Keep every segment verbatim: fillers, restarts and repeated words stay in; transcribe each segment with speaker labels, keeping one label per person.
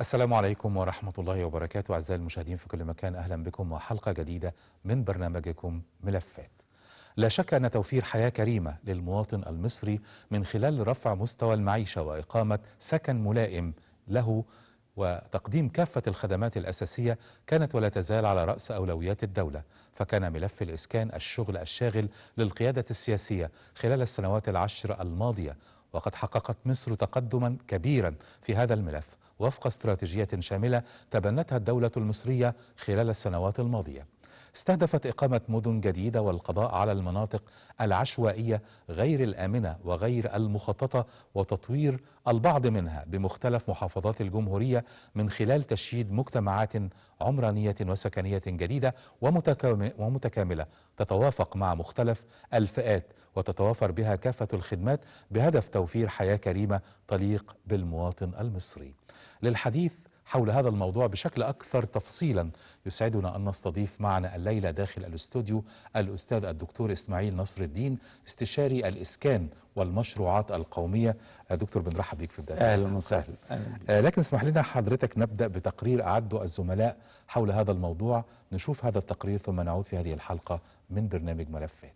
Speaker 1: السلام عليكم ورحمة الله وبركاته. أعزائي المشاهدين في كل مكان، أهلا بكم وحلقة جديدة من برنامجكم ملفات. لا شك أن توفير حياة كريمة للمواطن المصري من خلال رفع مستوى المعيشة وإقامة سكن ملائم له وتقديم كافة الخدمات الأساسية كانت ولا تزال على رأس أولويات الدولة، فكان ملف الإسكان الشغل الشاغل للقيادة السياسية خلال السنوات العشر الماضية، وقد حققت مصر تقدما كبيرا في هذا الملف وفق استراتيجية شاملة تبنتها الدولة المصرية خلال السنوات الماضية. استهدفت إقامة مدن جديدة والقضاء على المناطق العشوائية غير الآمنة وغير المخططة وتطوير البعض منها بمختلف محافظات الجمهورية من خلال تشييد مجتمعات عمرانية وسكنية جديدة ومتكاملة تتوافق مع مختلف الفئات وتتوافر بها كافة الخدمات بهدف توفير حياة كريمة تليق بالمواطن المصري. للحديث حول هذا الموضوع بشكل أكثر تفصيلا يسعدنا أن نستضيف معنا الليلة داخل الاستوديو الأستاذ الدكتور إسماعيل نصر الدين، استشاري الإسكان والمشروعات القومية. دكتور بنرحب بك في بداية.
Speaker 2: أهلا وسهلا.
Speaker 1: آه لكن اسمح لنا حضرتك نبدأ بتقرير أعده الزملاء حول هذا الموضوع. نشوف هذا التقرير ثم نعود في هذه الحلقة من برنامج ملفات.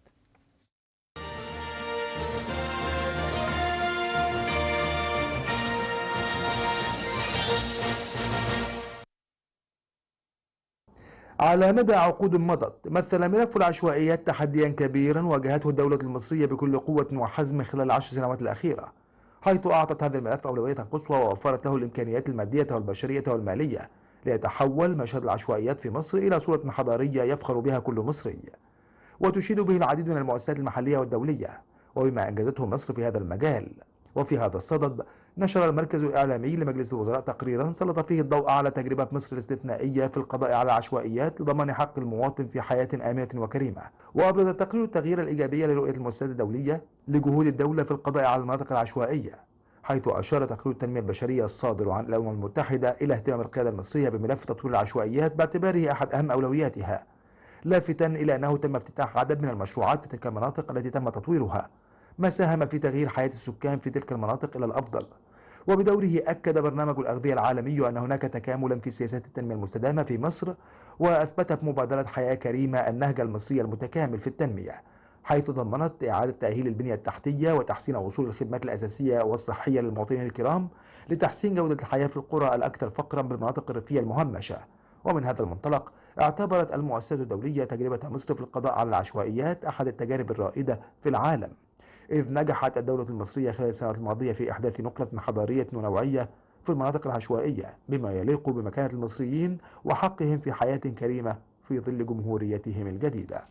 Speaker 3: على مدى عقود مضت مثل ملف العشوائيات تحديا كبيرا واجهته الدولة المصرية بكل قوة وحزم خلال العشر سنوات الأخيرة، حيث أعطت هذا الملف أولوية قصوى ووفرت له الإمكانيات المادية والبشرية والمالية ليتحول مشهد العشوائيات في مصر إلى صورة حضارية يفخر بها كل مصري وتشيد به العديد من المؤسسات المحلية والدولية وبما أنجزته مصر في هذا المجال. وفي هذا الصدد نشر المركز الإعلامي لمجلس الوزراء تقريرا سلط فيه الضوء على تجربة مصر الاستثنائية في القضاء على العشوائيات لضمان حق المواطن في حياة آمنة وكريمة. وأبرز التقرير التغيير الإيجابي لرؤية المؤسسات الدولية لجهود الدولة في القضاء على المناطق العشوائية، حيث أشار تقرير التنمية البشرية الصادر عن الأمم المتحدة إلى اهتمام القيادة المصرية بملف تطوير العشوائيات باعتباره أحد أهم أولوياتها، لافتا إلى أنه تم افتتاح عدد من المشروعات في تلك المناطق التي تم تطويرها، ما ساهم في تغيير حياة السكان في تلك المناطق إلى الأفضل. وبدوره أكد برنامج الأغذية العالمي أن هناك تكاملا في سياسات التنمية المستدامة في مصر، وأثبتت مبادرة حياة كريمة النهج المصري المتكامل في التنمية، حيث ضمنت إعادة تأهيل البنية التحتية وتحسين وصول الخدمات الأساسية والصحية للمواطنين الكرام لتحسين جودة الحياة في القرى الأكثر فقرا بالمناطق الريفية المهمشة. ومن هذا المنطلق اعتبرت المؤسسات الدولية تجربة مصر في القضاء على العشوائيات أحد التجارب الرائدة في العالم، إذ نجحت الدولة المصرية خلال السنوات الماضية في إحداث نقلة حضارية ونوعية في المناطق العشوائية بما يليق بمكانة المصريين وحقهم في حياة كريمة في ظل جمهوريتهم الجديدة.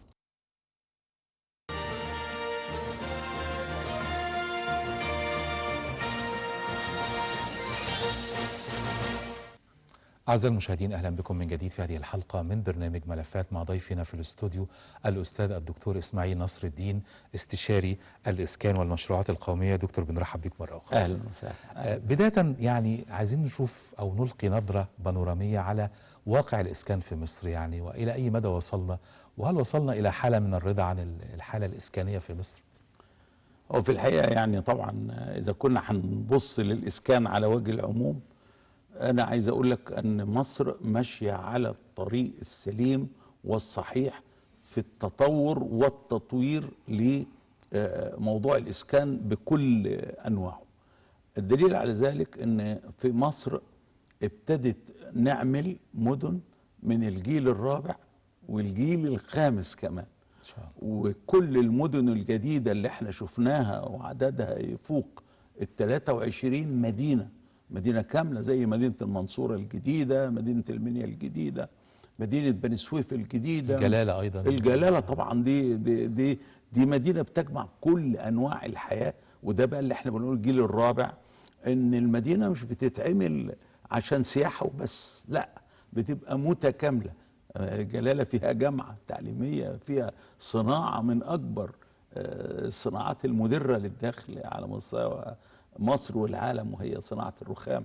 Speaker 1: أعزائي المشاهدين، أهلا بكم من جديد في هذه الحلقة من برنامج ملفات مع ضيفنا في الاستوديو الأستاذ الدكتور إسماعيل نصر الدين، استشاري الإسكان والمشروعات القومية. دكتور بنرحب بك مرة أخرى.
Speaker 2: أهلا وسهلا.
Speaker 1: آه بداية يعني عايزين نشوف أو نلقي نظرة بانورامية على واقع الإسكان في مصر، يعني وإلى أي مدى وصلنا، وهل وصلنا إلى حالة من الرضا عن الحالة الإسكانية في مصر؟
Speaker 2: وفي الحقيقة يعني طبعا إذا كنا هنبص للإسكان على وجه العموم، أنا عايز أقول لك أن مصر ماشية على الطريق السليم والصحيح في التطور والتطوير لموضوع الإسكان بكل أنواعه. الدليل على ذلك أن في مصر ابتدت نعمل مدن من الجيل الرابع والجيل الخامس كمان، وكل المدن الجديدة اللي احنا شفناها وعددها يفوق ال ثلاثة وعشرين مدينة، مدينة كاملة زي مدينة المنصورة الجديدة، مدينة المنيا الجديدة، مدينة بني سويف الجديدة،
Speaker 1: الجلالة أيضا.
Speaker 2: الجلالة طبعا دي دي دي دي مدينة بتجمع كل أنواع الحياة. وده بقى اللي احنا بنقول الجيل الرابع، إن المدينة مش بتتعمل عشان سياحة وبس، لا، بتبقى متكاملة. الجلالة فيها جامعة تعليمية، فيها صناعة من أكبر الصناعات المدرة للدخل على مستوى مصر والعالم، وهي صناعة الرخام.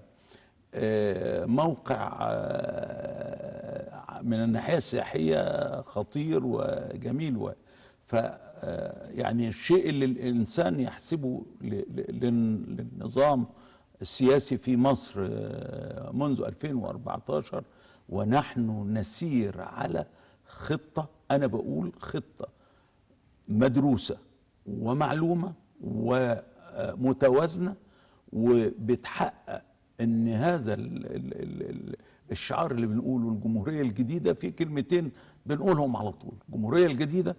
Speaker 2: موقع من الناحية السياحية خطير وجميل. ف يعني الشيء اللي الإنسان يحسبه للنظام السياسي في مصر منذ ألفين وأربعتاشر، ونحن نسير على خطة، أنا بقول خطة مدروسة ومعلومة ومتوازنة، وبتحقق ان هذا الشعار اللي بنقوله الجمهورية الجديدة في كلمتين بنقولهم على طول: الجمهورية الجديدة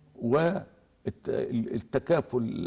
Speaker 2: والتكافل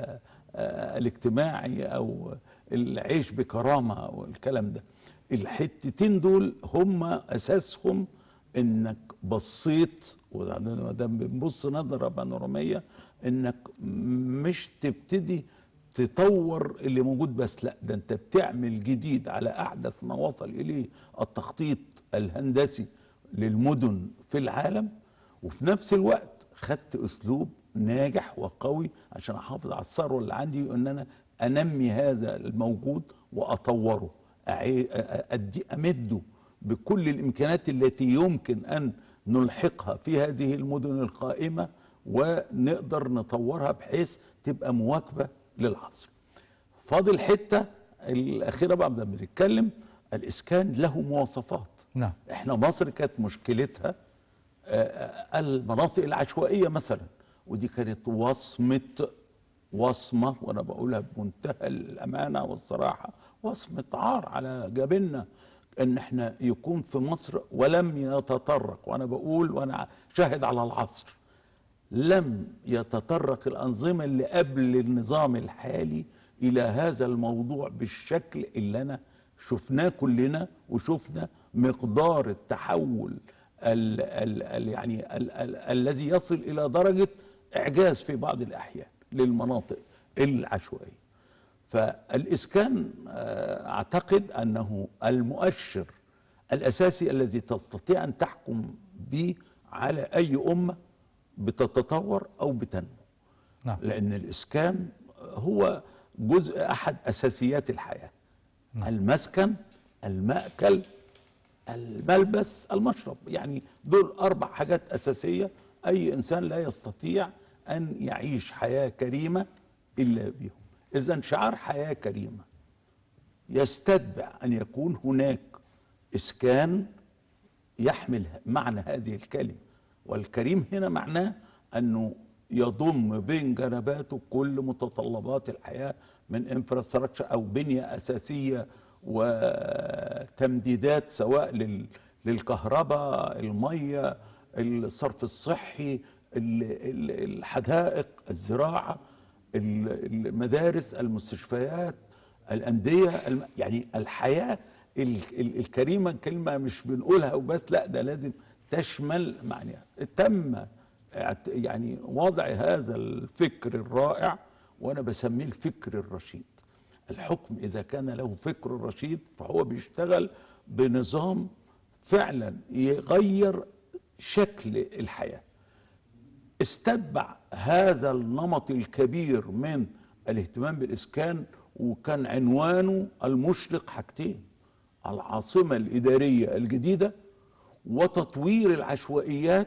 Speaker 2: الاجتماعي او العيش بكرامة والكلام ده. الحتتين دول هم اساسهم انك بصيت، وما دام بنبص نظرة بانورامية، انك مش تبتدي تطور اللي موجود بس، لا ده انت بتعمل جديد على احدث ما وصل اليه التخطيط الهندسي للمدن في العالم، وفي نفس الوقت خدت اسلوب ناجح وقوي عشان احافظ على الثروه اللي عندي، وان انا انمي هذا الموجود واطوره، ادي امده بكل الامكانيات التي يمكن ان نلحقها في هذه المدن القائمه، ونقدر نطورها بحيث تبقى مواكبه للعصر. فاضل حته الاخيره بقى بدنا بنتكلم، الاسكان له مواصفات.
Speaker 1: نعم.
Speaker 2: احنا مصر كانت مشكلتها المناطق العشوائيه مثلا، ودي كانت وصمه وصمه، وانا بقولها بمنتهى الامانه والصراحه، وصمه عار على جبيننا ان احنا يكون في مصر ولم يتطرق، وانا بقول وانا شاهد على العصر، لم يتطرق الأنظمة اللي قبل النظام الحالي إلى هذا الموضوع بالشكل اللي أنا شفناه كلنا، وشفنا مقدار التحول ال ال ال يعني ال ال الذي يصل إلى درجة إعجاز في بعض الأحيان للمناطق العشوائية. فالإسكان أعتقد أنه المؤشر الأساسي الذي تستطيع أن تحكم به على أي أمة بتتطور أو بتنمو.
Speaker 1: نعم.
Speaker 2: لأن الإسكان هو جزء أحد أساسيات الحياة. نعم. المسكن، المأكل، الملبس، المشرب، يعني دول أربع حاجات أساسية أي إنسان لا يستطيع أن يعيش حياة كريمة إلا بهم. إذن شعار حياة كريمة يستتبع أن يكون هناك إسكان يحمل معنى هذه الكلمة، والكريم هنا معناه أنه يضم بين جنباته كل متطلبات الحياة من انفراستراكشر أو بنية أساسية وتمديدات، سواء للكهرباء، المية، الصرف الصحي، الحدائق، الزراعة، المدارس، المستشفيات، الأندية، يعني الحياة الكريمة. كلمة مش بنقولها وبس، لا ده لازم تشمل معناها. تم يعني وضع هذا الفكر الرائع، وانا بسميه الفكر الرشيد. الحكم اذا كان له فكر رشيد فهو بيشتغل بنظام فعلا يغير شكل الحياة. استتبع هذا النمط الكبير من الاهتمام بالإسكان، وكان عنوانه المشرق حاجتين: العاصمة الإدارية الجديدة وتطوير العشوائيات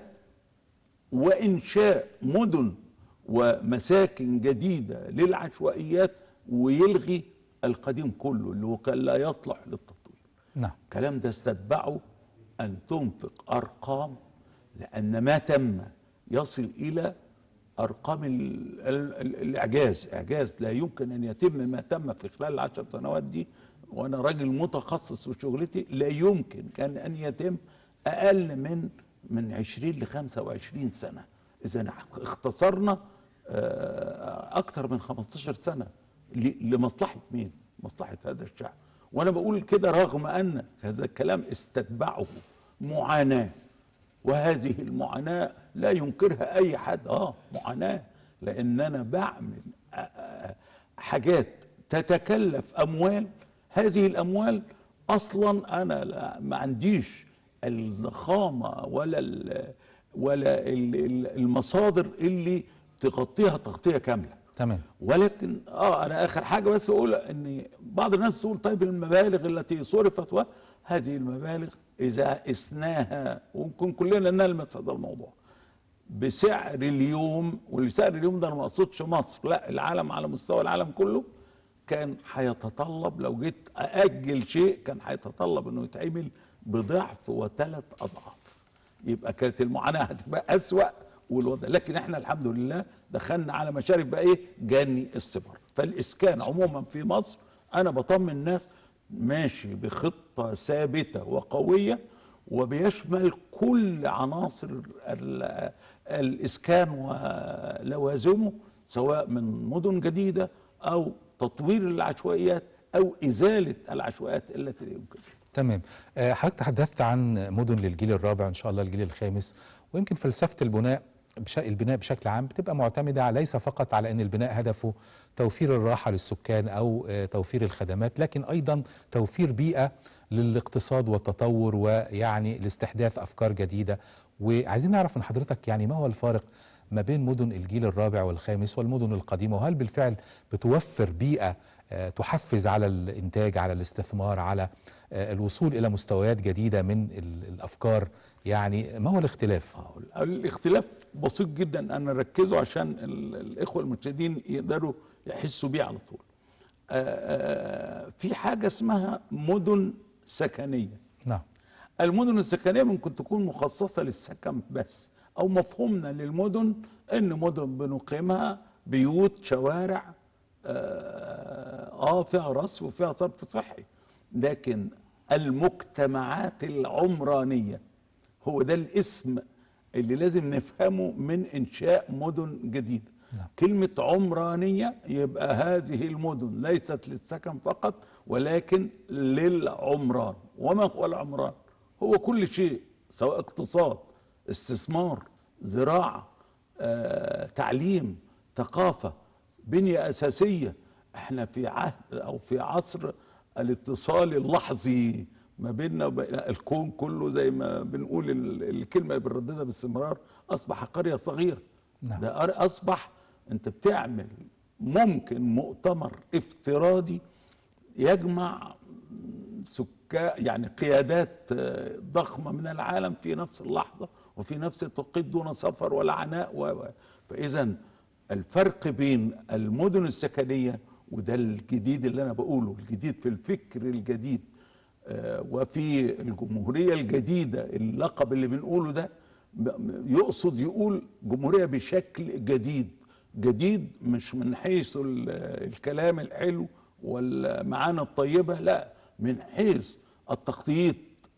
Speaker 2: وإنشاء مدن ومساكن جديدة للعشوائيات، ويلغي القديم كله اللي هو كان لا يصلح للتطوير.
Speaker 1: نعم.
Speaker 2: الكلام ده استتبعه أن تنفق أرقام، لأن ما تم يصل إلى أرقام ال ال ال الإعجاز، إعجاز لا يمكن أن يتم ما تم في خلال العشر سنوات دي. وأنا راجل متخصص في شغلتي، لا يمكن كان أن يتم أقل من من عشرين لخمسة وعشرين سنة. إذا اختصرنا أكثر من خمستاشر سنة لمصلحة مين؟ مصلحة هذا الشعب. وأنا بقول كده رغم أن هذا الكلام استتبعه معاناة، وهذه المعاناة لا ينكرها أي حد. آه معاناة، لأن أنا بعمل حاجات تتكلف أموال، هذه الأموال أصلا أنا لا ما عنديش الضخامة ولا ال ولا ال المصادر اللي تغطيها تغطية كاملة.
Speaker 1: تمام.
Speaker 2: ولكن اه انا اخر حاجه بس اقول ان بعض الناس تقول طيب المبالغ التي صرفت، وهذه المبالغ اذا قسناها، وممكن كلنا نلمس هذا الموضوع بسعر اليوم، والسعر اليوم ده انا ما اقصدش مصر، لا العالم على مستوى العالم كله، كان هيتطلب، لو جيت اجل شيء كان هيتطلب انه يتعمل بضعف وثلاث اضعاف، يبقى كانت المعاناه هتبقى اسوأ والوضع. لكن احنا الحمد لله دخلنا على مشارف بقى ايه، جني الثمار. فالاسكان عموما في مصر انا بطمن الناس ماشي بخطه ثابته وقويه، وبيشمل كل عناصر الاسكان ولوازمه، سواء من مدن جديده او تطوير العشوائيات او ازاله العشوائيات التي لا يمكن.
Speaker 1: تمام. آه، حضرتك تحدثت عن مدن للجيل الرابع ان شاء الله الجيل الخامس، ويمكن فلسفه البناء بش... البناء بشكل عام بتبقى معتمده على ليس فقط على ان البناء هدفه توفير الراحه للسكان او آه، توفير الخدمات، لكن ايضا توفير بيئه للاقتصاد والتطور، ويعني لاستحداث افكار جديده. وعايزين نعرف من حضرتك يعني ما هو الفارق ما بين مدن الجيل الرابع والخامس والمدن القديمه، وهل بالفعل بتوفر بيئه آه، تحفز على الانتاج، على الاستثمار، على آه، الوصول الى مستويات جديده من ال- الافكار؟ يعني ما هو الاختلاف؟
Speaker 2: آه، الاختلاف بسيط جدا، انا ركزه عشان ال- الاخوه المشاهدين يقدروا يحسوا بيه على طول. آه، آه، في حاجه اسمها مدن سكنيه.
Speaker 1: نعم.
Speaker 2: المدن السكنيه ممكن تكون مخصصه للسكن بس، او مفهومنا للمدن ان مدن بنقيمها بيوت، شوارع، اه آه، فيها رصف وفيها صرف صحي. لكن المجتمعات العمرانيه هو ده الاسم اللي لازم نفهمه من انشاء مدن جديده.
Speaker 1: نعم.
Speaker 2: كلمه عمرانيه يبقى هذه المدن ليست للسكن فقط ولكن للعمران. وما هو العمران؟ هو كل شيء، سواء اقتصاد، استثمار، زراعه، آه، تعليم، ثقافه، بنيه اساسيه. احنا في عهد او في عصر الاتصال اللحظي ما بيننا وبين الكون كله، زي ما بنقول ال- الكلمه اللي بنرددها باستمرار، اصبح قريه صغيره.
Speaker 1: نعم.
Speaker 2: ده أر- اصبح انت بتعمل ممكن مؤتمر افتراضي يجمع سكان، يعني قيادات آه، ضخمه من العالم في نفس اللحظه وفي نفس التوقيت دون سفر ولا عناء و... و- فاذا الفرق بين المدن السكنيه، وده الجديد اللي انا بقوله، الجديد في الفكر الجديد آه، وفي الجمهوريه الجديده، اللقب اللي بنقوله ده ب- يقصد يقول جمهوريه بشكل جديد. جديد مش من حيث ال- الكلام الحلو والمعاني الطيبه، لا، من حيث التخطيط،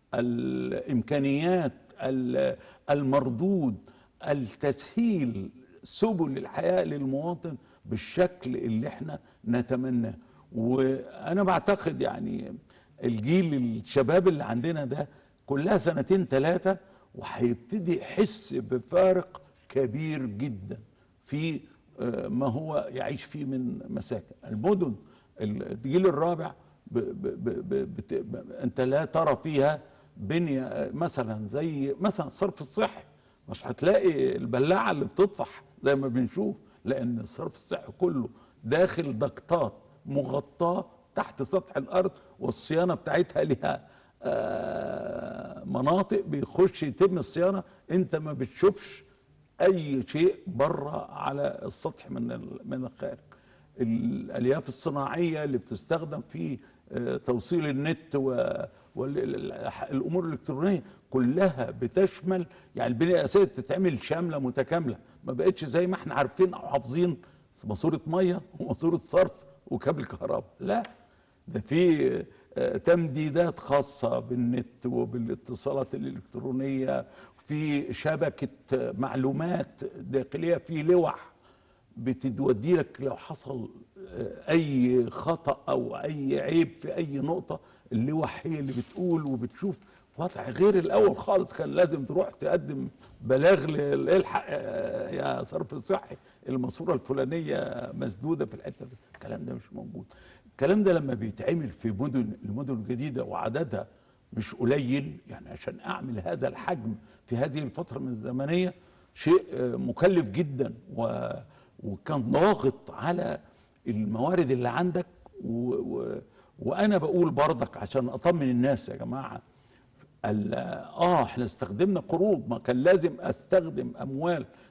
Speaker 2: الامكانيات، ال- المردود، التسهيل سبل الحياه للمواطن بالشكل اللي احنا نتمناه. وانا بعتقد يعني الجيل الشباب اللي عندنا ده كلها سنتين ثلاثه وهيبتدي يحس بفارق كبير جدا في آه، ما هو يعيش فيه من مساكن. المدن الجيل الرابع ب ب ب ب بت ب انت لا ترى فيها بنيه آه، مثلا زي مثلا الصرف الصحي. مش هتلاقي البلاعه اللي بتطفح زي ما بنشوف، لان الصرف الصحي كله داخل ضغطات مغطاه تحت سطح الارض، والصيانه بتاعتها لها آه، مناطق بيخش يتم الصيانه، انت ما بتشوفش اي شيء بره على السطح من ال- من الخارج. الالياف الصناعيه اللي بتستخدم في آه، توصيل النت والامور الالكترونيه كلها بتشمل، يعني البنيه الاساسيه تتعمل شامله متكامله، ما بقتش زي ما احنا عارفين او حافظين ماسوره ميه وماسوره صرف وكابل كهرباء. لا، ده في آه، تمديدات خاصة بالنت وبالاتصالات الإلكترونية، في شبكة آه، معلومات داخلية، في لوح بتودي لك لو حصل آه، أي خطأ أو أي عيب في أي نقطة، اللوح هي اللي بتقول وبتشوف. وضع غير الأول خالص، كان لازم تروح تقدم بلاغ ل- الحق آه، يا صرف صحي الماسورة الفلانية مسدودة في الحتة دي. الكلام ده مش موجود. الكلام ده لما بيتعمل في مدن المدن الجديدة وعددها مش قليل، يعني عشان أعمل هذا الحجم في هذه الفترة من الزمنية شيء آه، مكلف جدا، و وكان ضاغط على الموارد اللي عندك. و و وانا بقول برضك عشان اطمن الناس يا جماعه، ال- اه احنا استخدمنا قروض، ما كان لازم استخدم اموال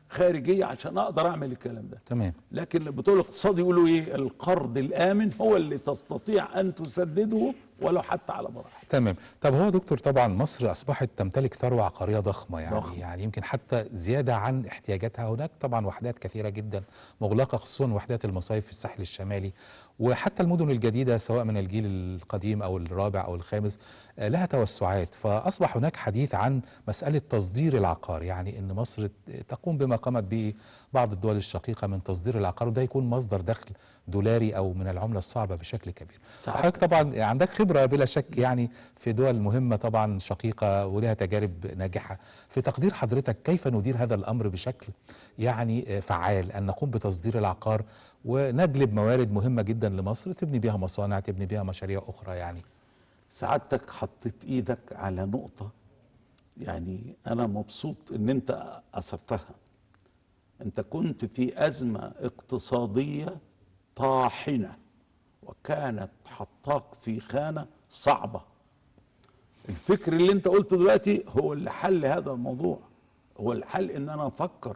Speaker 2: خارجيه عشان اقدر اعمل الكلام ده.
Speaker 1: تمام.
Speaker 2: لكن بتوع الاقتصاد يقولوا ايه؟ القرض الامن هو اللي تستطيع ان تسدده ولو حتى على مراحل.
Speaker 1: تمام. طب هو دكتور، طبعا مصر اصبحت تمتلك ثروه عقاريه ضخمه، يعني
Speaker 2: ضخم.
Speaker 1: يعني يمكن حتى زياده عن احتياجاتها. هناك طبعا وحدات كثيره جدا مغلقه، خصوصا وحدات المصايف في الساحل الشمالي، وحتى المدن الجديده سواء من الجيل القديم او الرابع او الخامس آه، لها توسعات. فاصبح هناك حديث عن مساله تصدير العقار، يعني ان مصر تقوم بما قامت به بعض الدول الشقيقه من تصدير العقار، وده يكون مصدر دخل دولاري او من العمله الصعبه بشكل كبير.
Speaker 2: صحيح.
Speaker 1: حضرتك طبعا عندك خبره بلا شك يعني في دول مهمه طبعا شقيقه ولها تجارب ناجحه. في تقدير حضرتك كيف ندير هذا الامر بشكل يعني فعال، ان نقوم بتصدير العقار ونجلب موارد مهمه جدا لمصر تبني بها مصانع، تبني بها مشاريع اخرى؟ يعني
Speaker 2: سعادتك حطيت ايدك على نقطه، يعني انا مبسوط ان انت اثرتها. انت كنت في ازمه اقتصاديه طاحنه وكانت حطاك في خانه صعبه. الفكر اللي انت قلته دلوقتي هو اللي حل هذا الموضوع، هو الحل ان انا افكر.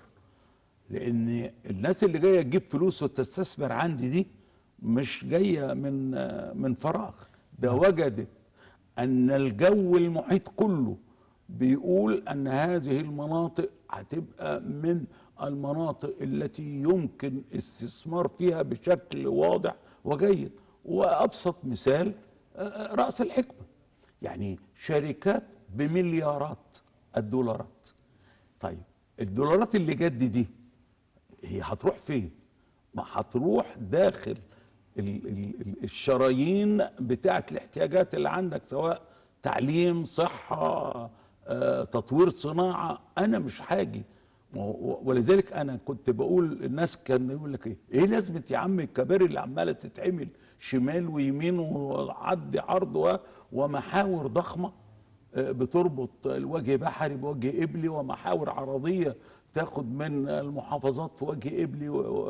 Speaker 2: لان الناس اللي جايه تجيب فلوس وتستثمر عندي دي مش جايه من من فراغ، ده وجدت ان الجو المحيط كله بيقول ان هذه المناطق هتبقى من المناطق التي يمكن استثمار فيها بشكل واضح وجيد. وابسط مثال رأس الحكمة، يعني شركات بمليارات الدولارات. طيب الدولارات اللي جت دي هي هتروح فين؟ ما هتروح داخل ال ال الشرايين بتاعت الاحتياجات اللي عندك، سواء تعليم، صحة، آه، تطوير صناعة. أنا مش هاجي. ولذلك أنا كنت بقول الناس كان يقول لك إيه؟ إيه لازمة يا عم الكباري اللي عمالة تتعمل شمال ويمين وعد عرض ومحاور ضخمة بتربط الوجه بحري بوجه قبلي، ومحاور عرضية تاخد من المحافظات في وجه قبلي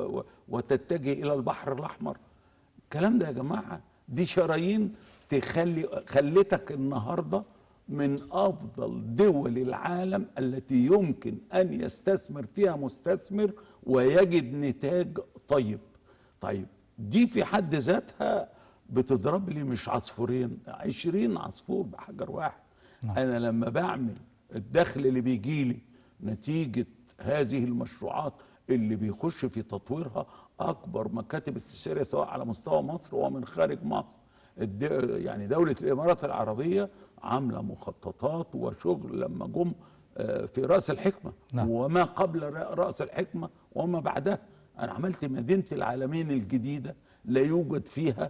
Speaker 2: وتتجه إلى البحر الأحمر. الكلام ده يا جماعة دي شرايين تخلي خلتك النهاردة من أفضل دول العالم التي يمكن أن يستثمر فيها مستثمر ويجد نتاج طيب. طيب دي في حد ذاتها بتضرب لي مش عصفورين، عشرين عصفور بحجر واحد. نعم. أنا لما بعمل الدخل اللي بيجي لي نتيجة هذه المشروعات اللي بيخش في تطويرها أكبر مكاتب استشارية سواء على مستوى مصر ومن خارج مصر. يعني دولة الإمارات العربية عاملة مخططات وشغل لما جم في رأس الحكمة. نعم. وما قبل رأس الحكمة وما بعدها. أنا عملت مدينة العالمين الجديدة لا يوجد فيها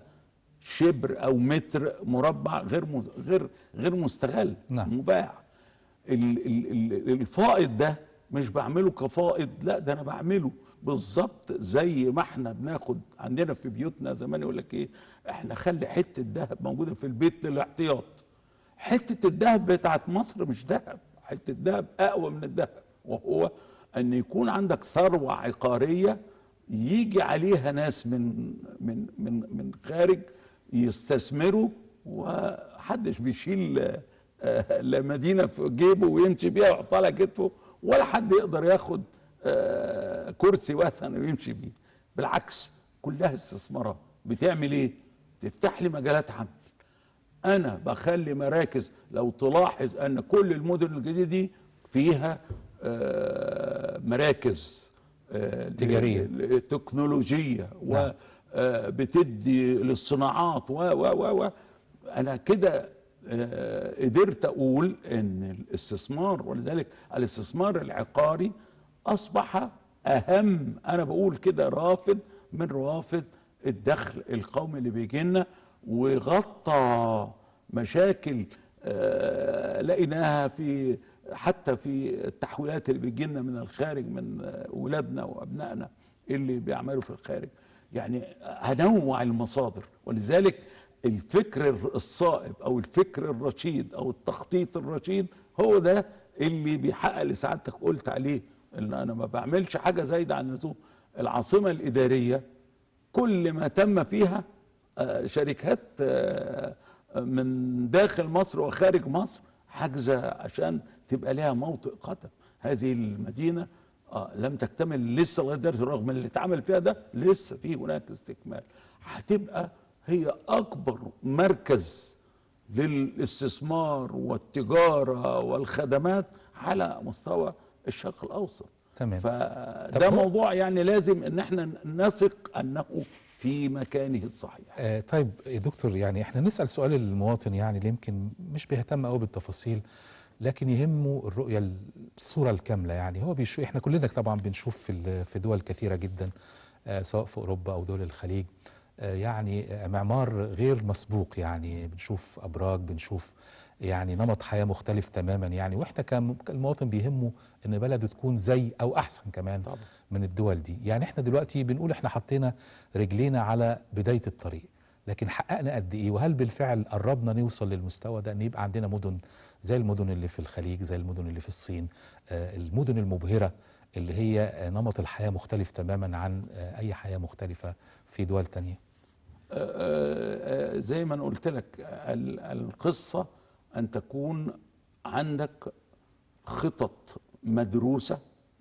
Speaker 2: شبر أو متر مربع غير غير غير مستغل. نعم. مباع. الفائض ده مش بعمله كفائض، لا ده أنا بعمله بالظبط زي ما احنا بناخد عندنا في بيوتنا زمان يقول لك ايه، احنا خلي حته ذهب موجوده في البيت للاحتياط. حته الذهب بتاعت مصر مش ذهب، حته ذهب اقوى من الذهب، وهو ان يكون عندك ثروه عقاريه يجي عليها ناس من من من من خارج يستثمروا، وحدش بيشيل لا مدينه في جيبه ويمشي بيها ويحطها على كتفه، ولا حد يقدر ياخد آه كرسي واسع ويمشي بيه. بالعكس كلها استثمارات. بتعمل ايه؟ تفتح لي مجالات عمل. انا بخلي مراكز، لو تلاحظ ان كل المدن الجديده دي فيها آه مراكز آه
Speaker 1: تجاريه
Speaker 2: تكنولوجيه وبتدي للصناعات و و و انا كده آه قدرت اقول ان الاستثمار، ولذلك الاستثمار العقاري اصبح اهم، انا بقول كده رافد من روافد الدخل القومي اللي بيجي لنا، وغطى مشاكل آه لقيناها في حتى في التحويلات اللي بيجي لنا من الخارج من اولادنا وابنائنا اللي بيعملوا في الخارج. يعني هنوع المصادر. ولذلك الفكر الصائب او الفكر الرشيد او التخطيط الرشيد هو ده اللي بيحقق اللي سعادتك قلت عليه، ان انا ما بعملش حاجه زايده عن اللزوم. العاصمه الاداريه كل ما تم فيها شركات من داخل مصر وخارج مصر حاجزه عشان تبقى لها موطئ قدم. هذه المدينه اه لم تكتمل لسه لغايه دلوقتي، رغم اللي اتعمل فيها ده لسه في هناك استكمال. هتبقى هي اكبر مركز للاستثمار والتجاره والخدمات على مستوى الشرق الاوسط.
Speaker 1: تمام.
Speaker 2: فده موضوع يعني لازم ان احنا نثق انه في مكانه الصحيح.
Speaker 1: آه طيب يا دكتور، يعني احنا نسأل سؤال المواطن يعني اللي يمكن مش بيهتم قوي بالتفاصيل، لكن يهمه الرؤية الصورة الكاملة. يعني هو بيشوف، احنا كلنا طبعا بنشوف في في دول كثيرة جدا آه سواء في اوروبا او دول الخليج آه يعني آه معمار غير مسبوق، يعني بنشوف ابراج، بنشوف يعني نمط حياة مختلف تماما يعني. واحنا كالمواطن بيهمه ان بلده تكون زي او احسن كمان طبعا من الدول دي. يعني احنا دلوقتي بنقول احنا حطينا رجلينا على بداية الطريق، لكن حققنا قد ايه؟ وهل بالفعل قربنا نوصل للمستوى ده ان يبقى عندنا مدن زي المدن اللي في الخليج، زي المدن اللي في الصين، آه المدن المبهرة اللي هي آه نمط الحياة مختلف تماما عن آه اي حياة مختلفة في دول تانية؟
Speaker 2: آه آه زي ما انا قلت لك، القصة ان تكون عندك خطط مدروسة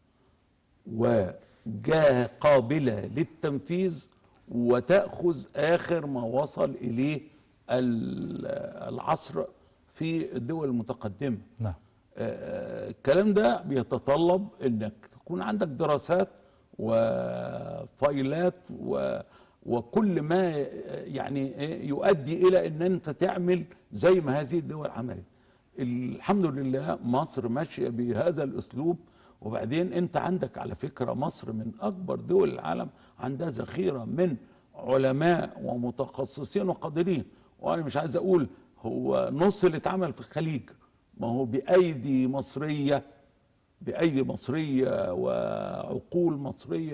Speaker 2: وجاهة قابلة للتنفيذ، وتأخذ آخر ما وصل إليه العصر في الدول المتقدمة.
Speaker 1: نعم.
Speaker 2: الكلام ده بيتطلب انك تكون عندك دراسات وفايلات وكل ما يعني يؤدي الى ان انت تعمل زي ما هذه الدول عملت. الحمد لله مصر ماشية بهذا الاسلوب. وبعدين انت عندك على فكرة مصر من اكبر دول العالم، عندها ذخيرة من علماء ومتخصصين وقادرين. وانا مش عايز اقول هو نص اللي اتعمل في الخليج ما هو بأيدي مصرية، بأيدي مصرية وعقول مصرية،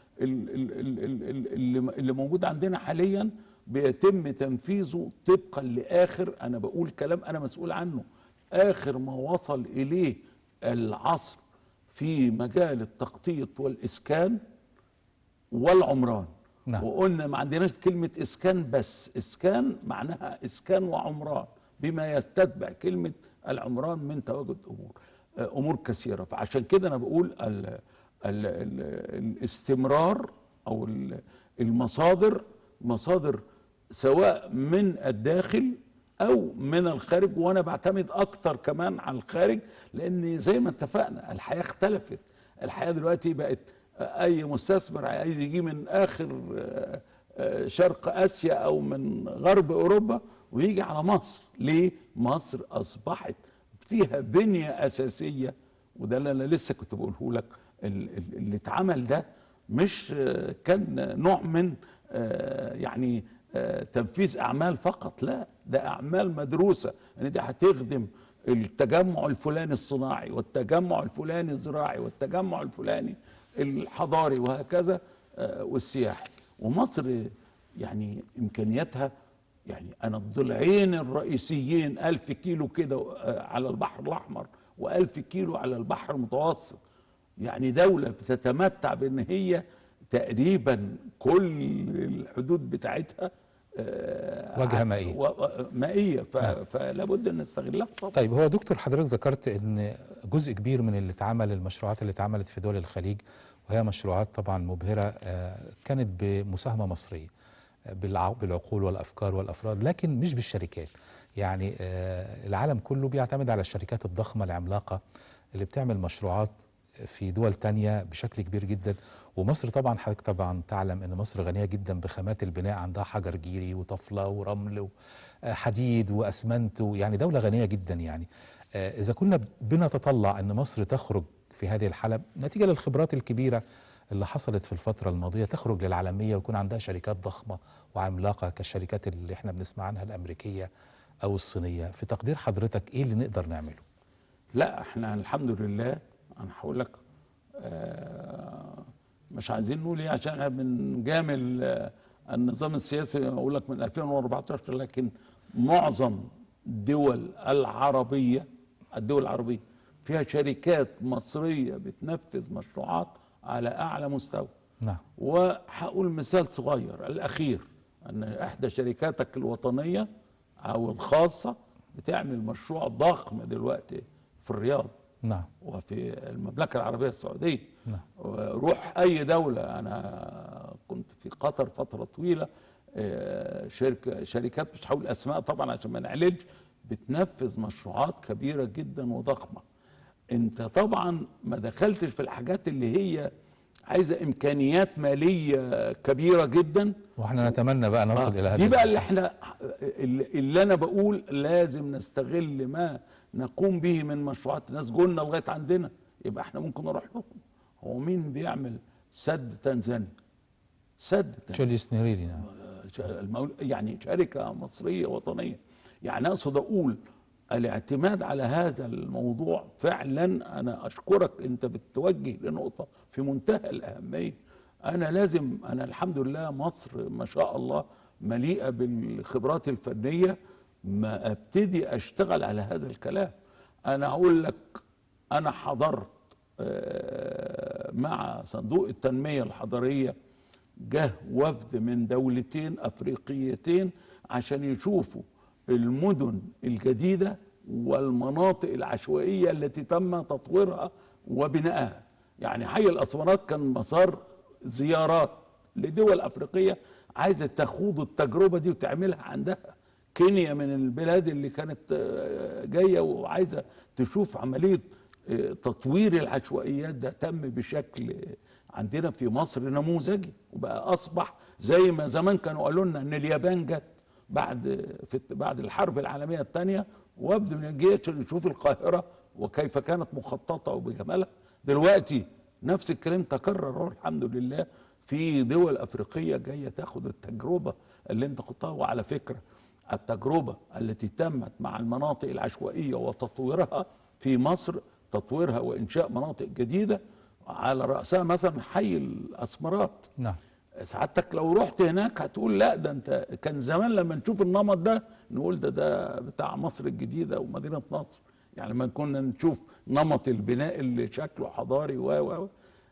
Speaker 2: واللي موجود عندنا حاليا بيتم تنفيذه طبقا لآخر، أنا بقول كلام أنا مسؤول عنه، آخر ما وصل إليه العصر في مجال التخطيط والإسكان والعمران.
Speaker 1: نعم.
Speaker 2: وقلنا ما عندناش كلمة إسكان بس، إسكان معناها إسكان وعمران بما يستتبع كلمة العمران من تواجد أمور أمور كثيرة. فعشان كده أنا بقول ال ال ال الاستمرار أو المصادر، مصادر سواء من الداخل أو من الخارج، وأنا بعتمد أكتر كمان على الخارج، لأن زي ما اتفقنا الحياة اختلفت. الحياة دلوقتي بقت أي مستثمر عايز يجي من آخر شرق آسيا أو من غرب أوروبا ويجي على مصر. ليه؟ مصر أصبحت فيها بنية أساسية، وده اللي أنا لسه كنت بقوله لك. اللي اتعمل ده مش كان نوع من يعني تنفيذ أعمال فقط، لا ده أعمال مدروسة. يعني دي هتخدم التجمع الفلاني الصناعي والتجمع الفلاني الزراعي والتجمع الفلاني الحضاري وهكذا والسياحي. ومصر يعني إمكانياتها، يعني أنا الضلعين الرئيسيين ألف كيلو كده على البحر الأحمر وألف كيلو على البحر المتوسط. يعني دولة بتتمتع بأن هي تقريبا كل الحدود بتاعتها
Speaker 1: واجهة مائية
Speaker 2: مائية فلا بد أن نستغلها طبعا.
Speaker 1: طيب هو دكتور حضرتك ذكرت أن جزء كبير من اللي اتعمل، المشروعات اللي اتعملت في دول الخليج، وهي مشروعات طبعا مبهرة كانت بمساهمة مصرية بالعقول والأفكار والأفراد، لكن مش بالشركات. يعني العالم كله بيعتمد على الشركات الضخمة العملاقة اللي بتعمل مشروعات في دول تانية بشكل كبير جدا. ومصر طبعا حضرتك طبعا تعلم ان مصر غنية جدا بخامات البناء، عندها حجر جيري وطفلة ورمل وحديد واسمنت، يعني دولة غنية جدا. يعني اذا كنا بنتطلع ان مصر تخرج في هذه الحالة نتيجة للخبرات الكبيرة اللي حصلت في الفترة الماضية، تخرج للعالمية ويكون عندها شركات ضخمة وعملاقة كالشركات اللي احنا بنسمع عنها الأمريكية أو الصينية، في تقدير حضرتك إيه اللي نقدر نعمله؟
Speaker 2: لا احنا الحمد لله، أنا هقول لك آه مش عايزين نقول ايه عشان احنا بنجامل آه النظام السياسي، أقول لك من ألفين وأربعتاشر، لكن معظم الدول العربية الدول العربية فيها شركات مصرية بتنفذ مشروعات على أعلى مستوى.
Speaker 1: نعم.
Speaker 2: وهقول مثال صغير الأخير، أن إحدى شركاتك الوطنية أو الخاصة بتعمل مشروع ضخم دلوقتي في الرياض.
Speaker 1: نعم.
Speaker 2: وفي المملكة العربية السعودية،
Speaker 1: نعم.
Speaker 2: روح اي دوله، انا كنت في قطر فتره طويله، شركه شركات مش هقول اسماء طبعا عشان ما نعلنش، بتنفذ مشروعات كبيره جدا وضخمه. انت طبعا ما دخلتش في الحاجات اللي هي عايزه امكانيات ماليه كبيره جدا،
Speaker 1: واحنا نتمنى بقى نصل
Speaker 2: آه
Speaker 1: الى هذا
Speaker 2: دي بقى اللي احنا اللي انا بقول لازم نستغل ما نقوم به من مشروعات. الناس جولنا لغايه عندنا، يبقى احنا ممكن نروح لهم. هو مين بيعمل سد تنزانيا؟ سد
Speaker 1: جوليوس نيريري. نعم.
Speaker 2: المول... يعني شركه مصريه وطنيه. يعني اقصد اقول الاعتماد على هذا الموضوع فعلا. انا اشكرك، انت بتوجه لنقطه في منتهى الاهميه. انا لازم، انا الحمد لله مصر ما شاء الله مليئه بالخبرات الفنيه، ما ابتدي اشتغل على هذا الكلام. انا اقول لك، انا حضرت مع صندوق التنميه الحضريه، جه وفد من دولتين افريقيتين عشان يشوفوا المدن الجديده والمناطق العشوائيه التي تم تطويرها وبنائها. يعني حي الاسمرات كان مسار زيارات لدول افريقيه عايزه تخوض التجربه دي وتعملها عندها. كينيا من البلاد اللي كانت جايه وعايزه تشوف عمليه تطوير العشوائيات ده تم بشكل عندنا في مصر نموذجي، وبقى اصبح زي ما زمان كانوا قالوا لنا ان اليابان جت بعد في بعد الحرب العالميه الثانيه وفد من الجيش نشوف القاهره وكيف كانت مخططه وبجمالها. دلوقتي نفس الكلام تكرر الحمد لله في دول افريقيه جايه تاخد التجربه اللي انت خدتها. وعلى فكره التجربه التي تمت مع المناطق العشوائيه وتطويرها في مصر، تطويرها وانشاء مناطق جديده على راسها مثلا حي الاسمرات.
Speaker 1: نعم.
Speaker 2: سعادتك لو رحت هناك هتقول لا ده انت، كان زمان لما نشوف النمط ده نقول ده ده بتاع مصر الجديده ومدينه نصر. يعني لما كنا نشوف نمط البناء اللي شكله حضاري و و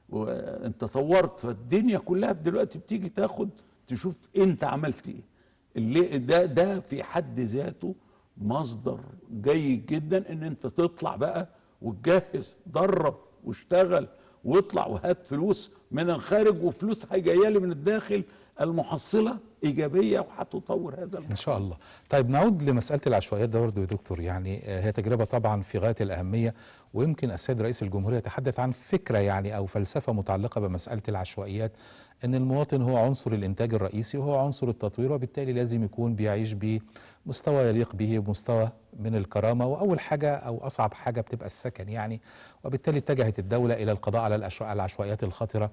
Speaker 2: وانت طورت، فالدنيا كلها دلوقتي بتيجي تاخد تشوف انت عملت ايه. اللي ده ده في حد ذاته مصدر جيد جدا ان انت تطلع بقى وتجهز، درب واشتغل واطلع وهات فلوس من الخارج وفلوس جايه لي من الداخل، المحصله ايجابيه وهتطور هذا المحصل.
Speaker 1: ان شاء الله. طيب نعود لمساله العشوائيات ده برضه يا دكتور. يعني هي تجربه طبعا في غايه الاهميه، ويمكن السيد رئيس الجمهوريه يتحدث عن فكره يعني او فلسفه متعلقه بمساله العشوائيات، ان المواطن هو عنصر الانتاج الرئيسي وهو عنصر التطوير، وبالتالي لازم يكون بيعيش بمستوى يليق به ومستوى من الكرامه، واول حاجه او اصعب حاجه بتبقى السكن يعني. وبالتالي اتجهت الدوله الى القضاء على العشوائيات الخطره،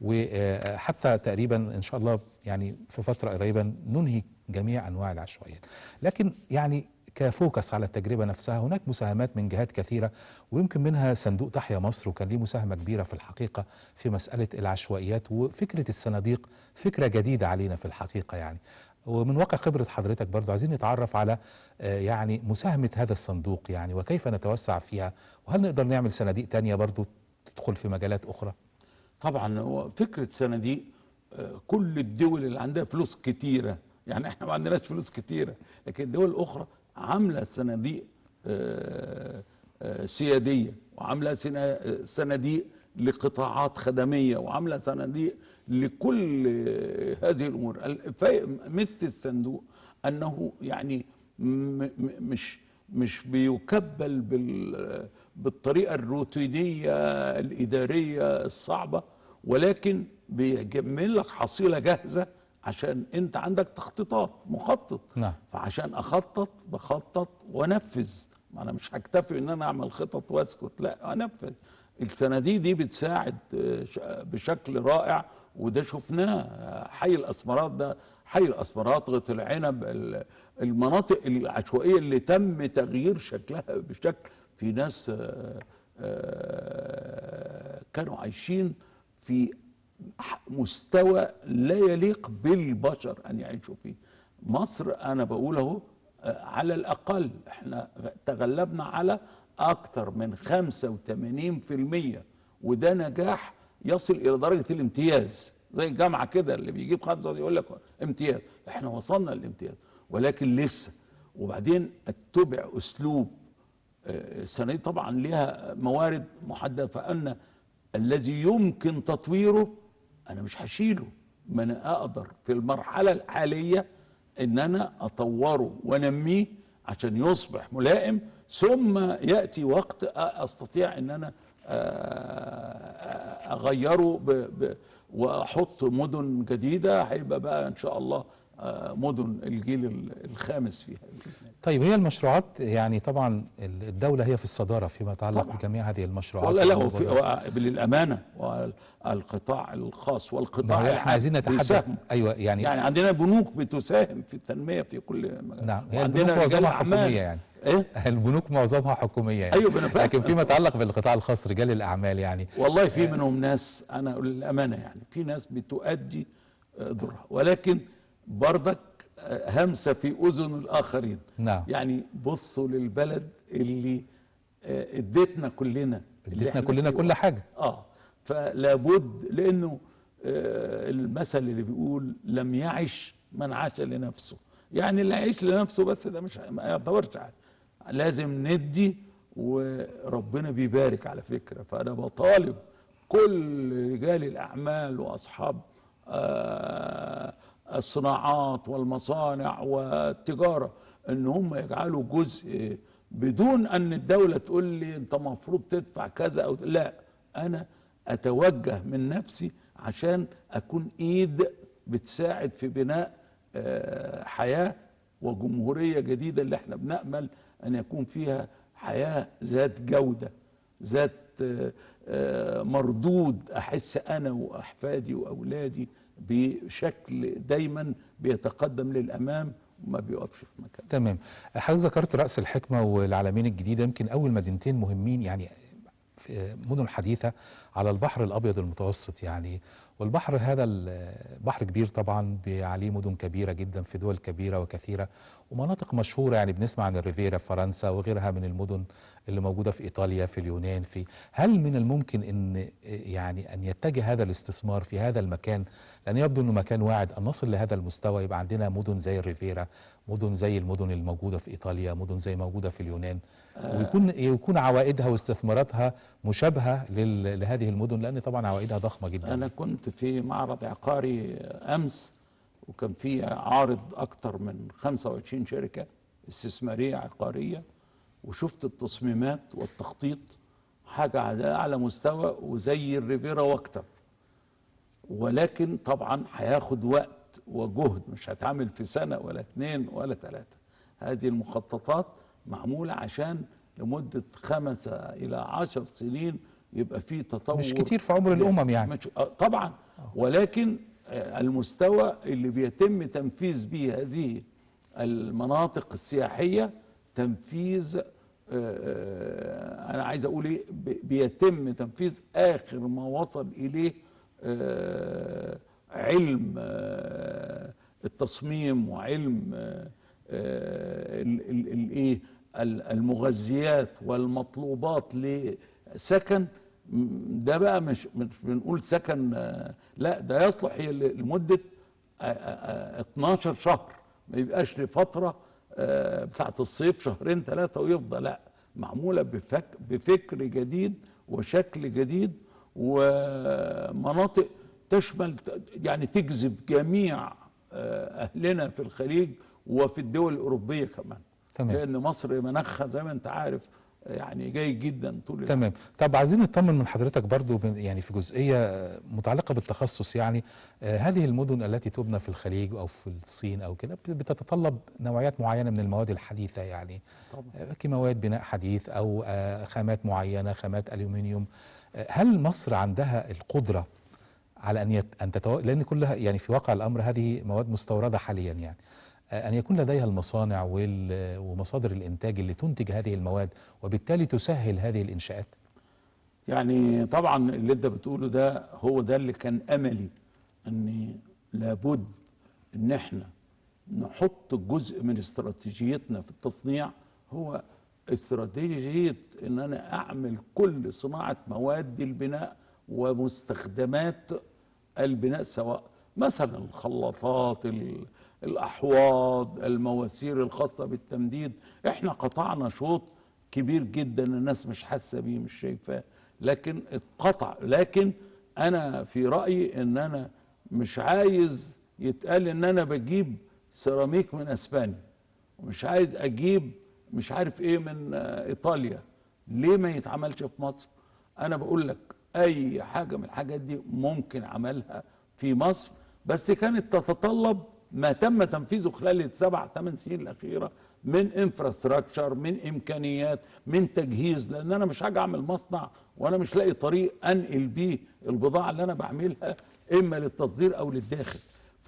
Speaker 1: وحتى تقريبا ان شاء الله يعني في فتره قريبه ننهي جميع انواع العشوائيات. لكن يعني كفوكس على التجربه نفسها، هناك مساهمات من جهات كثيره، ويمكن منها صندوق تحيا مصر، وكان ليه مساهمه كبيره في الحقيقه في مساله العشوائيات. وفكره الصناديق فكره جديده علينا في الحقيقه يعني. ومن واقع خبره حضرتك برضه عايزين نتعرف على يعني مساهمه هذا الصندوق يعني، وكيف نتوسع فيها، وهل نقدر نعمل صناديق تانية برضه تدخل في مجالات اخرى؟
Speaker 2: طبعا هو فكره صناديق، كل الدول اللي عندها فلوس كتيره، يعني احنا ما عندناش فلوس كتيره، لكن الدول الاخرى عامله صناديق سياديه، وعامله صناديق لقطاعات خدميه، وعامله صناديق لكل هذه الامور. مثل الصندوق انه يعني مش مش بيكبل بال بالطريقه الروتينيه الاداريه الصعبه، ولكن بيجمل لك حصيله جاهزه عشان انت عندك تخطيطات مخطط.
Speaker 1: نعم.
Speaker 2: فعشان اخطط بخطط وانفذ، ما انا مش هكتفي ان انا اعمل خطط واسكت، لا انفذ. الصناديق دي بتساعد بشكل رائع، وده شفناه. حي الاسمرات ده، حي الاسمرات، غيط العنب، المناطق العشوائيه اللي تم تغيير شكلها بشكل، في ناس كانوا عايشين في مستوى لا يليق بالبشر ان يعيشوا فيه. مصر انا بقول اهو على الاقل احنا تغلبنا على اكثر من خمسة وثمانين بالمئة، وده نجاح يصل الى درجه الامتياز، زي الجامعه كده اللي بيجيب خمسه يقول لك امتياز. احنا وصلنا للامتياز ولكن لسه. وبعدين اتبع اسلوب السنه دي طبعا ليها موارد محدده، فان الذي يمكن تطويره انا مش هشيله، ما انا اقدر في المرحله الحاليه ان انا اطوره وانميه عشان يصبح ملائم، ثم ياتي وقت استطيع ان انا اغيره ب ب واحط مدن جديده هيبقى بقى ان شاء الله مدن الجيل الخامس فيها.
Speaker 1: طيب هي المشروعات يعني طبعا الدولة هي في الصدارة فيما يتعلق
Speaker 2: طبعا
Speaker 1: بجميع هذه المشروعات.
Speaker 2: ولا لا وفي للأمانة والقطاع الخاص والقطاع
Speaker 1: العام احنا عايزين نتحدث. ايوه يعني
Speaker 2: يعني عندنا بنوك بتساهم في التنمية في كل مجال.
Speaker 1: نعم هي البنوك معظمها حكومية يعني.
Speaker 2: ايه
Speaker 1: البنوك معظمها حكومية يعني.
Speaker 2: ايوه انا فاهم.
Speaker 1: لكن فيما يتعلق بالقطاع الخاص رجال الأعمال يعني
Speaker 2: والله في منهم ناس، انا اقول للأمانة يعني في ناس بتؤدي دورها، ولكن برضك همسة في أذن الآخرين.
Speaker 1: نعم.
Speaker 2: يعني بصوا للبلد اللي اديتنا كلنا
Speaker 1: اديتنا كلنا كل حاجة.
Speaker 2: اه فلابد، لأنه آه المثل اللي بيقول لم يعش من عاش لنفسه، يعني اللي يعيش لنفسه بس ده مش ما يعتبرش عاش. لازم ندي وربنا بيبارك على فكرة. فأنا بطالب كل رجال الأعمال وأصحاب آه الصناعات والمصانع والتجارة ان هم يجعلوا جزء، بدون ان الدولة تقول لي انت مفروض تدفع كذا او لا، انا اتوجه من نفسي عشان اكون ايد بتساعد في بناء حياة وجمهورية جديدة اللي احنا بنأمل ان يكون فيها حياة ذات جودة، ذات مردود احس انا واحفادي واولادي بشكل دايما بيتقدم للامام وما بيقفش في مكانه.
Speaker 1: تمام. حضرتك ذكرت رأس الحكمة والعلمين الجديدة، يمكن اول مدينتين مهمين يعني في مدن حديثة على البحر الابيض المتوسط يعني، والبحر هذا البحر كبير طبعا عليه مدن كبيرة جدا في دول كبيرة وكثيرة ومناطق مشهورة، يعني بنسمع عن الريفيرا في فرنسا وغيرها من المدن اللي موجودة في إيطاليا في اليونان. في هل من الممكن أن يعني أن يتجه هذا الاستثمار في هذا المكان، لأن يبدو أنه مكان واعد أن نصل لهذا المستوى، يبقى عندنا مدن زي الريفيرا، مدن زي المدن الموجودة في إيطاليا، مدن زي موجودة في اليونان، ويكون يكون عوائدها واستثماراتها مشابهة لهذه المدن، لأن طبعا عوائدها ضخمة جدا.
Speaker 2: أنا كنت في معرض عقاري أمس وكان فيه عارض أكتر من خمسة وعشرين شركة استثمارية عقارية، وشفت التصميمات والتخطيط حاجة على أعلى مستوى وزي الريفيرا واكتر، ولكن طبعا هياخد وقت وجهد، مش هتعمل في سنة ولا اتنين ولا تلاتة. هذه المخططات معمولة عشان لمدة خمسة إلى عشر سنين يبقى في تطور،
Speaker 1: مش كتير في عمر الأمم يعني.
Speaker 2: مش طبعا، ولكن المستوى اللي بيتم تنفيذ به هذه المناطق السياحية تنفيذ، أنا عايز أقول إيه، بيتم تنفيذ آخر ما وصل إليه علم التصميم وعلم الايه المغذيات والمطلوبات لسكن. ده بقى مش مش بنقول سكن، لا ده يصلح هي لمده اتناشر شهر، ما يبقاش لفتره بتاعت الصيف شهرين ثلاثه ويفضل، لا معموله بفك بفكر جديد وشكل جديد ومناطق تشمل يعني تجذب جميع اهلنا في الخليج وفي الدول الاوروبيه كمان. تمام. لان مصر مناخها زي ما انت عارف يعني جيد جدا طول الوقت.
Speaker 1: تمام. طب عايزين نطمن من حضرتك برضو يعني في جزئيه متعلقه بالتخصص، يعني آه هذه المدن التي تبنى في الخليج او في الصين او كده بتتطلب نوعيات معينه من المواد الحديثه، يعني طبعا. آه كيماويات بناء حديث او آه خامات معينه، خامات الومنيوم. آه هل مصر عندها القدره على ان يت... ان تتو... لان كلها يعني في واقع الامر هذه مواد مستورده حاليا، يعني أن يكون لديها المصانع ومصادر الإنتاج اللي تنتج هذه المواد وبالتالي تسهل هذه الإنشاءات؟
Speaker 2: يعني طبعا اللي انت بتقوله ده هو ده اللي كان أملي، أن لابد أن احنا نحط جزء من استراتيجيتنا في التصنيع، هو استراتيجية أن أنا أعمل كل صناعة مواد البناء ومستخدمات البناء، سواء مثلا الخلاطات، الأحواض، المواسير الخاصة بالتمديد. احنا قطعنا شوط كبير جدا الناس مش حاسة بيه مش شايفاه، لكن اتقطع. لكن انا في رايي ان انا مش عايز يتقال ان انا بجيب سيراميك من اسبانيا، ومش عايز اجيب مش عارف ايه من ايطاليا. ليه ما يتعملش في مصر؟ انا بقول لك اي حاجه من الحاجات دي ممكن عملها في مصر، بس كانت تتطلب ما تم تنفيذه خلال السبع ثمان سنين الاخيره من انفراستراكشر، من امكانيات، من تجهيز. لان انا مش هاجي اعمل مصنع وانا مش لاقي طريق انقل بيه البضاعه اللي انا بعملها اما للتصدير او للداخل.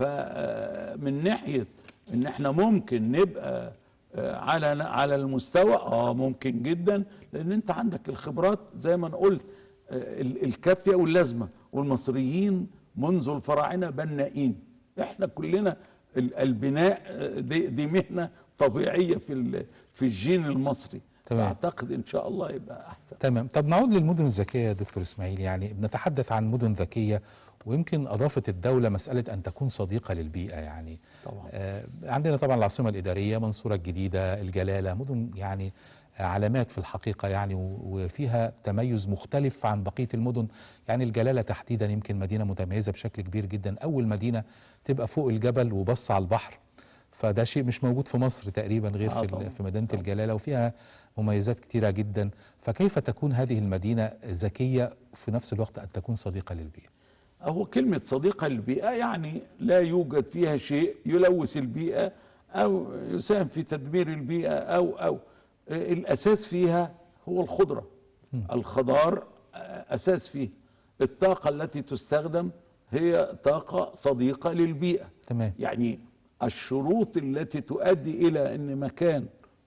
Speaker 2: فمن ناحيه ان احنا ممكن نبقى على على المستوى، اه ممكن جدا، لان انت عندك الخبرات زي ما انا قلت الكافيه واللازمه، والمصريين منذ الفراعنه بنائين. احنا كلنا البناء دي, دي مهنه طبيعيه في في الجين المصري. تمام. اعتقد ان شاء الله يبقى احسن.
Speaker 1: تمام. طب نعود للمدن الذكيه يا دكتور اسماعيل. يعني بنتحدث عن مدن ذكيه، ويمكن اضافت الدوله مساله ان تكون صديقه للبيئه. يعني
Speaker 2: طبعا
Speaker 1: آه عندنا طبعا العاصمه الاداريه، منصوره الجديده، الجلاله، مدن يعني علامات في الحقيقه يعني، وفيها تميز مختلف عن بقيه المدن. يعني الجلاله تحديدا يمكن مدينه متميزه بشكل كبير جدا، اول مدينه تبقى فوق الجبل وبص على البحر، فده شيء مش موجود في مصر تقريبا غير
Speaker 2: آه
Speaker 1: في في مدينه الجلاله، وفيها مميزات كتيره جدا. فكيف تكون هذه المدينه ذكيه وفي نفس الوقت ان تكون صديقه للبيئه؟
Speaker 2: هو كلمه صديقه للبيئه يعني لا يوجد فيها شيء يلوث البيئه او يساهم في تدمير البيئه او او الاساس فيها هو الخضره. م. الخضار اساس فيه. الطاقه التي تستخدم هي طاقه صديقه للبيئه.
Speaker 1: تمام.
Speaker 2: يعني الشروط التي تؤدي الى ان مكان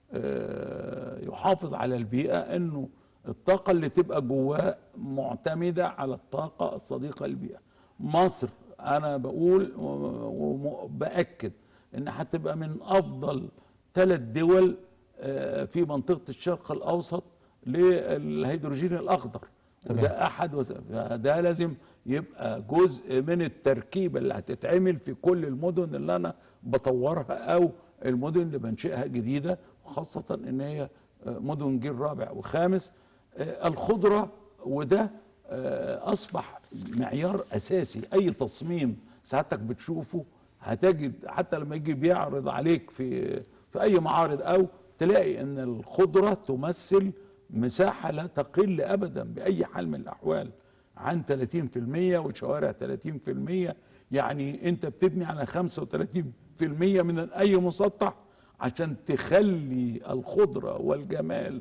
Speaker 2: يحافظ على البيئه انه الطاقه اللي تبقى جواه معتمده على الطاقه الصديقه للبيئه. مصر انا بقول وباكد ان هتبقى من افضل ثلاث دول في منطقه الشرق الاوسط للهيدروجين الاخضر. وده احد ده لازم يبقى جزء من التركيبه اللي هتتعمل في كل المدن اللي انا بطورها او المدن اللي بنشئها جديده، وخاصه ان هي مدن جيل رابع وخامس. الخضره وده اصبح معيار اساسي. اي تصميم ساعتك بتشوفه هتجد حتى لما يجي بيعرض عليك في في اي معارض او تلاقي ان الخضره تمثل مساحه لا تقل ابدا باي حال من الاحوال عن ثلاثين في المية، والشوارع ثلاثين في المية. يعني انت بتبني على خمسة وثلاثين في المية من اي مسطح عشان تخلي الخضره والجمال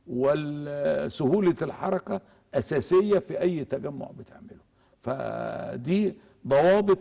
Speaker 2: وسهوله الحركه اساسيه في اي تجمع بتعمله. فدي ضوابط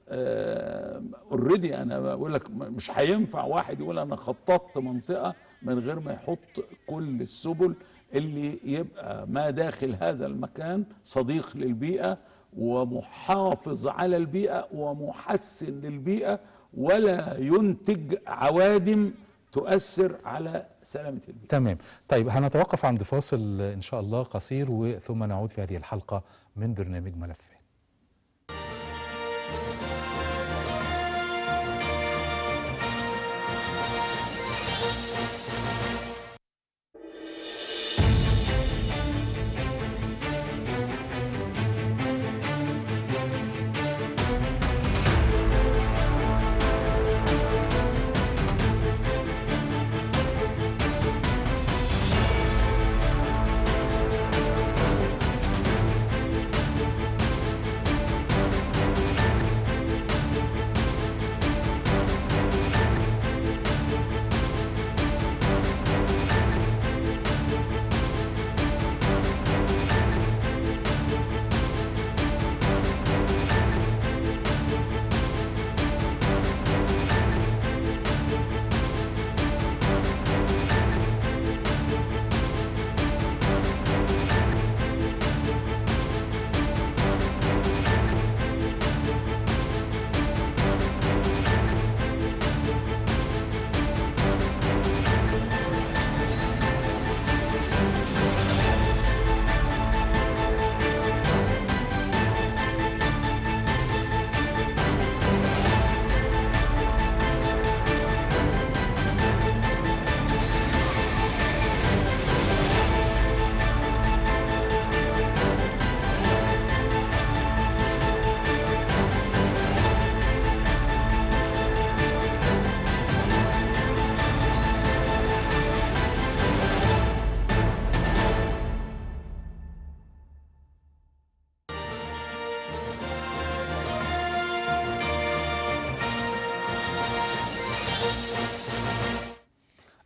Speaker 2: اوريدي. انا بقول لك مش هينفع واحد يقول انا خططت منطقه من غير ما يحط كل السبل اللي يبقى ما داخل هذا المكان صديق للبيئه ومحافظ على البيئه ومحسن للبيئه، ولا ينتج عوادم تؤثر على سلامه البيئه.
Speaker 1: تمام. طيب هنتوقف عند فاصل ان شاء الله قصير، وثم نعود في هذه الحلقه من برنامج ملفات.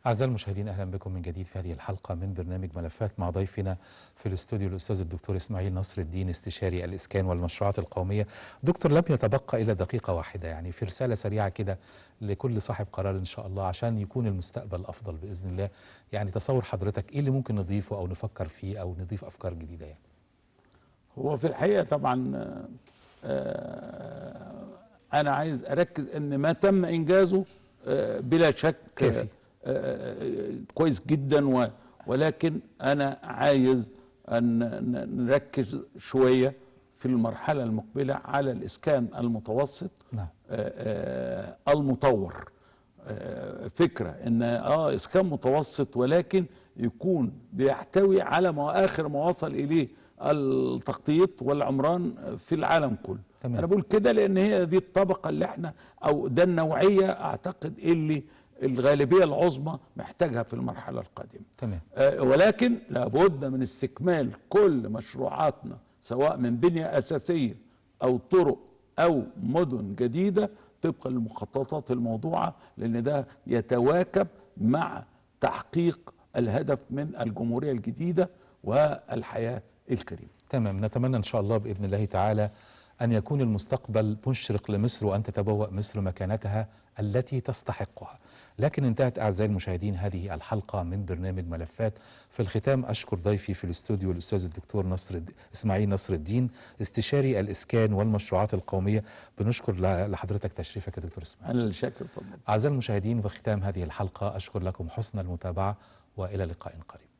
Speaker 1: أعزائي المشاهدين، أهلا بكم من جديد في هذه الحلقة من برنامج ملفات مع ضيفنا في الاستوديو الأستاذ الدكتور إسماعيل نصر الدين، استشاري الإسكان والمشروعات القومية. دكتور، لم يتبقى إلا دقيقة واحدة، يعني في رسالة سريعة كده لكل صاحب قرار إن شاء الله عشان يكون المستقبل أفضل بإذن الله. يعني تصور حضرتك إيه اللي ممكن نضيفه أو نفكر فيه أو نضيف أفكار جديدة يعني؟
Speaker 2: هو في الحقيقة طبعا آه، أنا عايز أركز إن ما تم إنجازه آه، بلا شك
Speaker 1: كافي.
Speaker 2: آه، آه، كويس جدا و- ولكن أنا عايز أن ن- نركز شوية في المرحلة المقبلة على الإسكان المتوسط
Speaker 1: نعم.
Speaker 2: آه، آه، المطور. آه، فكرة ان اه اسكان متوسط ولكن يكون بيحتوي على ما اخر ما وصل اليه التخطيط والعمران في العالم كله.
Speaker 1: تمام.
Speaker 2: انا بقول كده لان هي دي الطبقة اللي احنا او ده النوعية اعتقد اللي الغالبية العظمى محتاجها في المرحلة القادمة.
Speaker 1: تمام.
Speaker 2: آه، ولكن لابد من استكمال كل مشروعاتنا سواء من بنية أساسية أو طرق أو مدن جديدة طبقا للمخططات الموضوعة، لأن ده يتواكب مع تحقيق الهدف من الجمهورية الجديدة والحياة الكريمة.
Speaker 1: تمام. نتمنى إن شاء الله بإذن الله تعالى أن يكون المستقبل مشرق لمصر وأن تتبوأ مصر مكانتها التي تستحقها. لكن انتهت أعزائي المشاهدين هذه الحلقة من برنامج ملفات. في الختام أشكر ضيفي في الاستوديو الأستاذ الدكتور نصر الد... إسماعيل نصر الدين، استشاري الإسكان والمشروعات القومية. بنشكر ل- لحضرتك تشريفك يا دكتور إسماعيل.
Speaker 2: أنا اللي شاكر. اتفضل.
Speaker 1: أعزائي المشاهدين، وختام هذه الحلقة أشكر لكم حسن المتابعة وإلى لقاء قريب.